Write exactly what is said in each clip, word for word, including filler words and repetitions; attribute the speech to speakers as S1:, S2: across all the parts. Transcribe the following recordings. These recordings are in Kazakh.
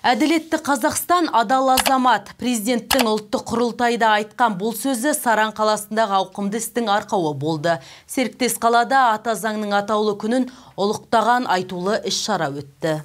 S1: Әділетті Қазақстан адал азамат. Президенттің ұлттық құрылтайда айтқан бұл сөзі Саран қаласындағы ауқымды істің арқауы болды. Серіктес қалада ата заңның атаулы күнін ұлықтаған айтулы іс-шара өтті.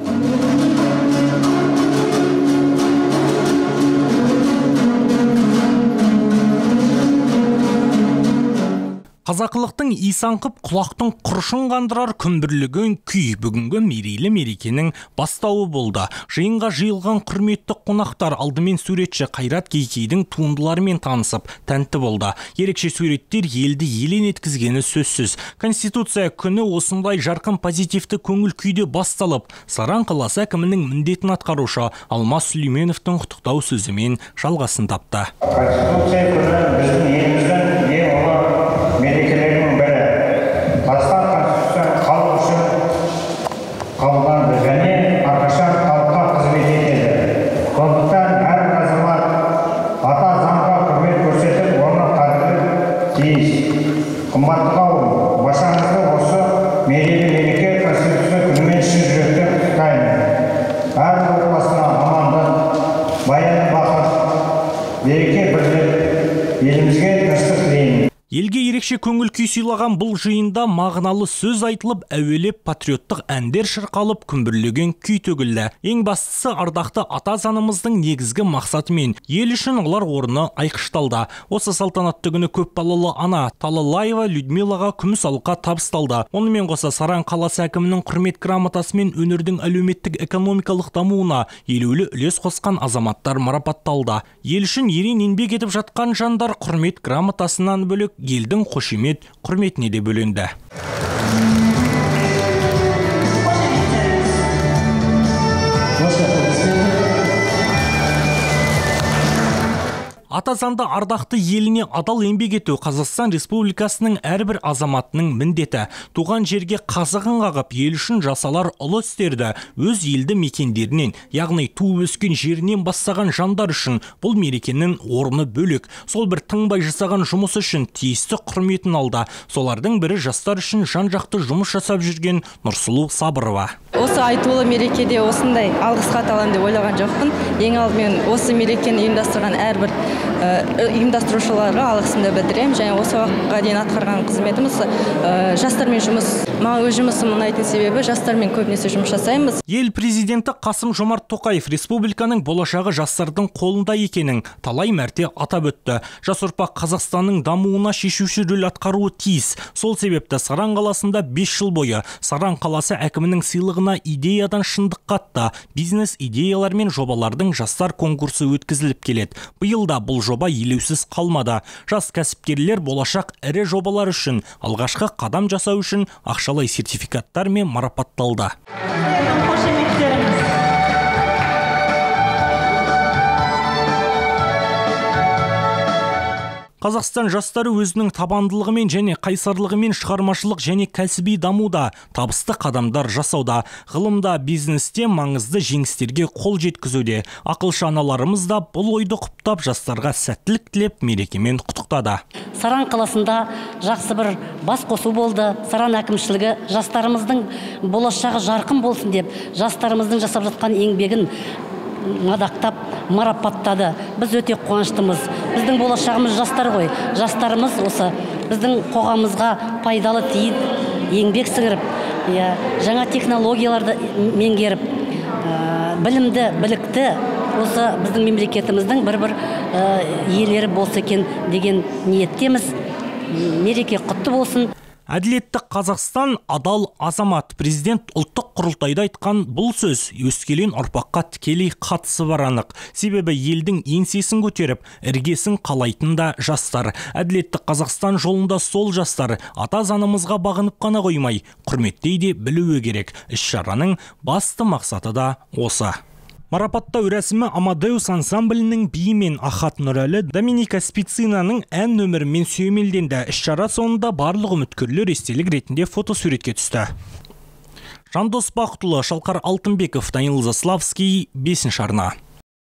S2: Қазақылықтың исаңқып құлақтың құршын қандырар күмбірлеген күй бүгінгі мерейлі мерекенің бастауы болды. Жиынға жиылған құрметті қонақтар алдымен суретші Қайрат Кейкейдің туындыларымен танысып, тәнті болды. Ерекше суреттер елді елен еткізгені сөзсіз. Конституция күні осындай жарқын позитивті көңіл күйде басталып, Саран қаласы әкімінің міндетін атқарушы Алмас Сүлейменовтің құттықтау сөзімен жалғасын тапты.
S3: Конституция күні біздің еліміздің ең ұлы мерекелерінің бірі. Қазақстан Конституциясы халық үшін қабылданды және әрқашан халыққа қызмет етеді. Сондықтан әрбір азамат ата заңға құрмет көрсетіп, оны қадірлеуі тиіс. Қымбатты қауым, баршаңызды осы мерейлі мереке Конституция күнімен шын жүректен құттықтаймын. Әрбір отбасына амандық, баянды бақыт, береке бірлік, елімізге тыныштық тілеймін.
S2: Елге ерекше көңіл күй сыйлаған бұл жиында мағыналы сөз айтылып, әуелеп патриоттық әндер шырқалып, күмбірлеген күй төгілді. Ең бастысы ардақты ата заңымыздың негізгі мақсатымен ел үшін олар орны айқышталды. Осы салтанатты күні көп балалы ана Талалаева Людмилаға күміс алқа табысталды. Онымен қоса Саран қаласы әкімінің құрмет грамотасымен өнердің әлеуметтік экономикалық дамуына елеулі үлес қосқан азаматтар марапатталды. Ел үшін ерен еңбек етіп жатқан жандар құрмет грамотасынан бөлек елдің қошемет құрметіне де бөленді. Ата заңды ардақты еліне адал еңбек ету Қазақстан Республикасының әрбір азаматының міндеті. Туған жерге қазығын қағып, ел үшін жасалар ұлы істерді өз елді мекендерінен, яғни туып өскен жерінен бастаған жандар үшін бұл мерекенің орны бөлек. Сол бір тыңбай жасаған жұмыс үшін тиісті құрметін алды. Солардың бірі жастар үшін жан-жақты жұмыс жасап жүрген Нұрсұлу Сабырова.
S4: Осы айтулы мерекеде осындай алғыс хат аламын деп ойлаған жоқпын. Ең алдымен осы мерекені ұйымдастырған әрбір ұйымдастырушыларға алғысымды білдіремін. Және осы уақытқа дейін атқарған қызметіміз жастармен жұмыс. Маған өз жұмысым ұнайтын себебі жастармен көбінесе жұмыс жасаймыз.
S2: Ел президенті Қасым-Жомарт Тоқаев республиканың болашағы жастардың қолында екенін талай мәрте атап өтті. Жас ұрпақ Қазақстанның дамуына шешуші рөл атқаруы тиіс. Сол себепті Саран қаласында бес жыл бойы Саран қаласы әкімінің сыйлығына идеядан шындық қатты бизнес идеялар мен жобалардың жастар конкурсы өткізіліп келеді. Биыл да бұл жоба елеусіз қалмады. Жас кәсіпкерлер болашақ ірі жобалар үшін алғашқы қадам жасау үшін ақшалай сертификаттар мен марапатталды. Қазақстан жастары өзінің табандылығымен және қайсарлығымен шығармашылық және кәсіби дамуда табысты қадамдар жасауда. Ғылымда, бизнесте маңызды жеңістерге қол жеткізуде. Ақылшы аналарымыз да бұл ойды құптап жастарға сәттілік тілеп мерекемен құттықтады.
S5: Саран қаласында жақсы бір бас қосу болды. Саран әкімшілігі жастарымыздың болашағы жарқын болсын деп, жастарымыздың жасап жатқан еңбегін мадақтап, марапаттады. Біз өте қуаныштымыз. Біздің болашағымыз жастар ғой. Жастарымыз осы біздің қоғамымызға пайдалы тиіп, еңбек сіңіріп, жаңа технологияларды меңгеріп, білімді, білікті осы біздің мемлекетіміздің бір-бір иелері болса екен деген ниеттеміз. Мереке құтты болсын.
S2: Әділетті Қазақстан адал азамат. Президент ұлттық құрылтайда айтқан бұл сөз өскелең ұрпаққа тікелей қатысы бар анық. Себебі елдің еңсесін көтеріп, іргесін қалайтын да жастар. Әділетті Қазақстан жолында сол жастар ата заңымызға бағынып қана қоймай, құрметтей де білуі керек. Іс-шараның басты мақсаты да осы. Марапаттау рәсімі Амадеус ансамблінің биімен Ахат Нұрәлі Доминика Спицинаның ән нөмірімен сүйемелденді. Іс-шара соңында барлық үміткерлер естелік ретінде фотосуретке түсті. Жандос Бақытұлы, Шалқар Алтынбеков, Данил Заславский, бесінші арна.